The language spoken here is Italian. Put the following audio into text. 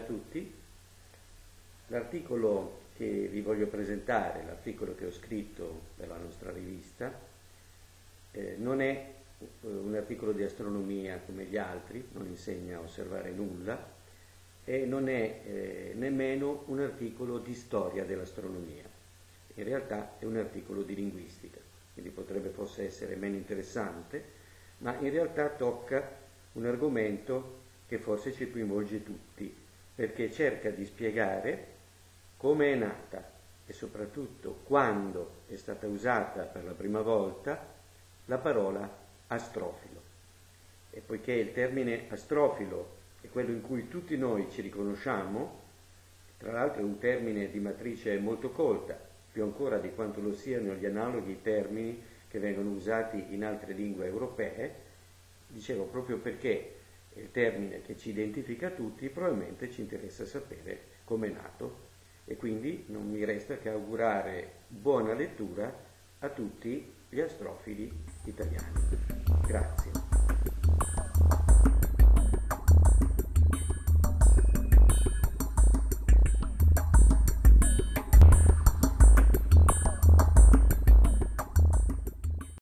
tutti. L'articolo che vi voglio presentare, l'articolo che ho scritto per la nostra rivista, non è un articolo di astronomia come gli altri, non insegna a osservare nulla, e non è nemmeno un articolo di storia dell'astronomia. In realtà è un articolo di linguistica, quindi potrebbe forse essere meno interessante, ma in realtà tocca un argomento che forse ci coinvolge tutti, perché cerca di spiegare come è nata e soprattutto quando è stata usata per la prima volta la parola astrofilo. E poiché il termine astrofilo è quello in cui tutti noi ci riconosciamo, tra l'altro è un termine di matrice molto colta, più ancora di quanto lo siano gli analoghi termini che vengono usati in altre lingue europee, dicevo proprio perché è il termine che ci identifica tutti, probabilmente ci interessa sapere come è nato, e quindi non mi resta che augurare buona lettura a tutti gli astrofili italiani. Grazie.